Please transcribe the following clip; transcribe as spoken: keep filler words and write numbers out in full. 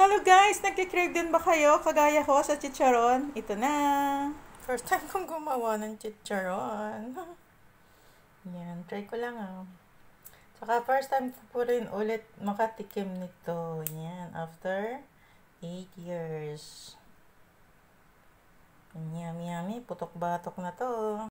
Hello guys! Nagkikrave din ba kayo? Kagaya ko sa chicharon? Ito na! First time kong gumawa ng chicharon. Yan, try ko lang ah. Saka first time ko po rin ulit makatikim nito. Yan, after eight years. Yummy, yummy. Putok-batok na to.